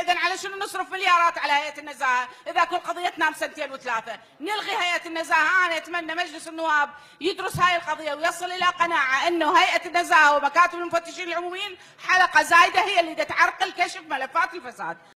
إذا على شنو نصرف مليارات على هيئة النزاهة إذا كل قضيتنا بسنتين وثلاثة؟ نلغي هيئة النزاهة. أنا أتمنى مجلس النواب يدرس هاي القضية ويصل إلى قناعة أنه هيئة النزاهة ومكاتب المفتشين العموميين حلقة زايدة هي اللي تعرقل كشف ملفات الفساد.